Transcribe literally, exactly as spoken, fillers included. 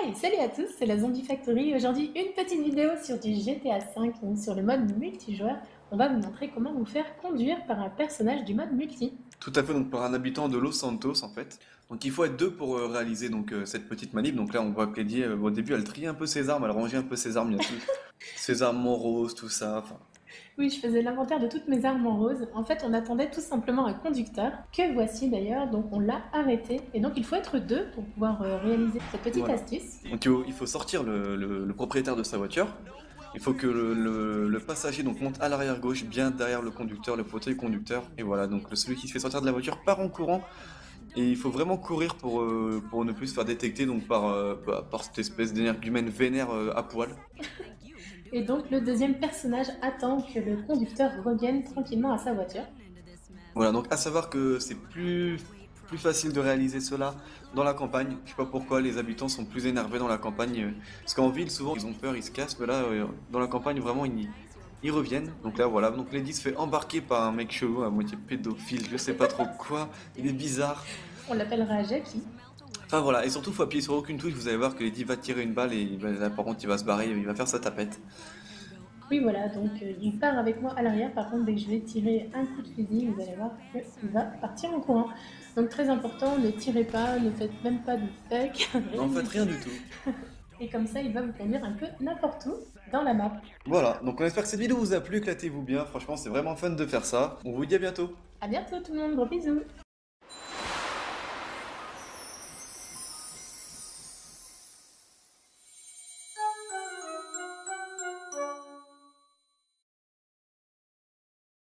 Hey, salut à tous, c'est la Zombie Factory. Aujourd'hui, une petite vidéo sur du G T A cinq, donc sur le mode multijoueur. On va vous montrer comment vous faire conduire par un personnage du mode multi. Tout à fait, donc par un habitant de Los Santos en fait. Donc il faut être deux pour euh, réaliser donc euh, cette petite manip. Donc là on voit que Lady euh, au début elle trie un peu ses armes, elle rangeait un peu ses armes, il y a tout, ses armes en rose, tout ça. Enfin, Oui, je faisais l'inventaire de toutes mes armes en rose. En fait, on attendait tout simplement un conducteur, que voici d'ailleurs, donc on l'a arrêté. Et donc il faut être deux pour pouvoir euh, réaliser cette petite voilà. astuce. Donc il faut, il faut sortir le, le- le propriétaire de sa voiture. Il faut que le, le- le passager donc monte à l'arrière gauche, bien derrière le conducteur, le fauteuil conducteur. Et voilà, donc le- celui qui se fait sortir de la voiture part en courant. Et il faut vraiment courir pour, euh, pour ne plus se faire détecter donc par, euh, bah, par cette espèce d'énergumène vénère euh, à poil. Et donc le deuxième personnage attend que le conducteur revienne tranquillement à sa voiture. Voilà, donc à savoir que c'est plus, plus facile de réaliser cela dans la campagne. Je sais pas pourquoi les habitants sont plus énervés dans la campagne. euh, Parce qu'en ville, souvent, ils ont peur, ils se cassent, mais là, euh, dans la campagne, vraiment, ils, ils reviennent. Donc là, voilà. Donc Lady se fait embarquer par un mec chelou, à moitié pédophile, je sais pas trop quoi. Il est bizarre. On l'appellera Jackie. Enfin voilà, et surtout, faut appuyer sur aucune touche. Vous allez voir que Lady va tirer une balle et il va- là, par contre, il va se barrer, il va faire sa tapette. Oui, voilà, donc euh, il part avec moi à l'arrière. Par contre, dès que je vais tirer un coup de fusil, vous allez voir qu'il va partir en courant. Donc, très important, ne tirez pas, ne faites même pas de fake, Non, rien en fait, du rien tout. du tout. Et comme ça, il va vous conduire un peu n'importe où dans la map. Voilà, donc on espère que cette vidéo vous a plu, éclatez-vous bien. Franchement, c'est vraiment fun de faire ça. On vous dit à bientôt. À bientôt tout le monde, gros bisous!